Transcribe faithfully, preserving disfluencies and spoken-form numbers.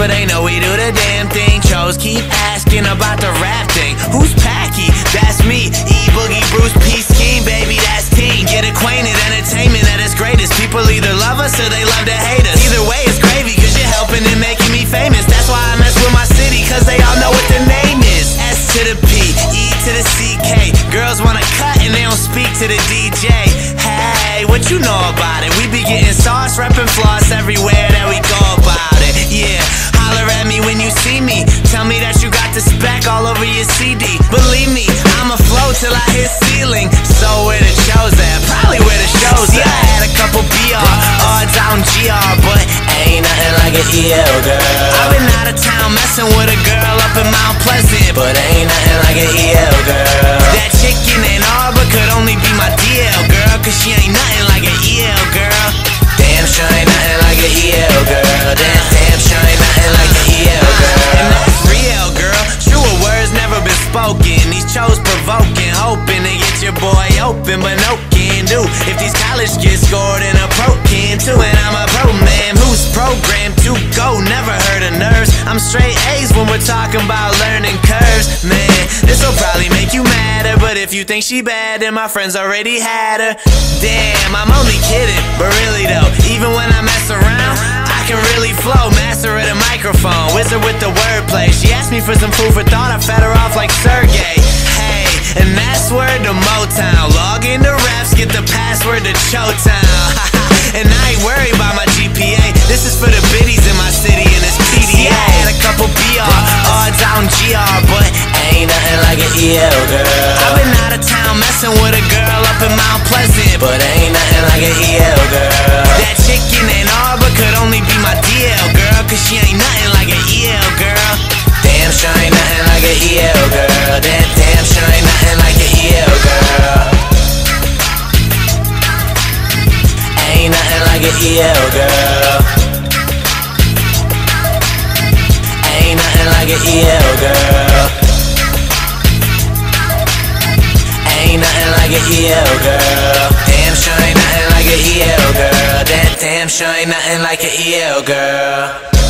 but they know we do the damn thing. Chose keep asking about the rap thing. Who's Packy? That's me. E-Boogie, Bruce, P-Scheme, baby, that's team. Get acquainted, entertainment at its greatest. People either love us or they love to hate us. Either way, it's gravy, cause you're helping and making me famous. That's why I mess with my city, cause they all know what the name is. S to the P, E to the C K. Girls wanna cut and they don't speak to the D J. Hey, what you know about it? We be getting sauce, reppin' floss everywhere that we go about it. Yeah, holler at me when you see me. Tell me that you got the spec all over your C D. Believe me, I'ma flow till I hit ceiling. So where the show's at? Probably where the show's at. I had a couple B R, odds out in G R, but ain't nothing like an E L girl. I've been out of town messing with a girl up in Mount Pleasant, but ain't nothing like an E L girl. That chicken in Arbor could only be my D L girl, cause she ain't nothing like an E L girl. Damn sure ain't nothing like an E L girl. Damn, damn sure ain't nothing like an E L girl. And that's real, girl. Truer words never been spoken. These chose provoking, hoping to get your boy open, but no can do. If these college kids scored in a pro can too, and I'm a pro man who's programmed to go. Never heard of nerves. I'm straight A's when we're talking about learning curves. Man, this'll probably make you madder, but if you think she bad, then my friends already had her. Damn, I'm only kidding, but really though, even when I mess around, I can really flow. Master of the microphone, wizard with the wordplay. She asked me for some food for thought, I fed her off like Sergey. Hey, and that's word to Motown. Log into raps, get the password to Showtown. And I ain't worried about my G P A. This is for the biddies in my city and it's P D A. I had a couple B R, odds out in G R, but ain't nothing like an E L girl. I've been out of town messing with a girl up in Mount Pleasant, but ain't nothing like an E L girl. That chicken in Arbor could only be my D L girl, cause she ain't nothing like an E L girl. Damn sure ain't nothing like an E L girl. Damn, damn sure ain't nothing like an E L girl. Ain't nothing like an E L girl. Ain't nothing like an E L girl. Ain't nothing like an E L girl. Damn sure ain't nothing like an E L girl. Damn, damn sure ain't nothing like an E L girl.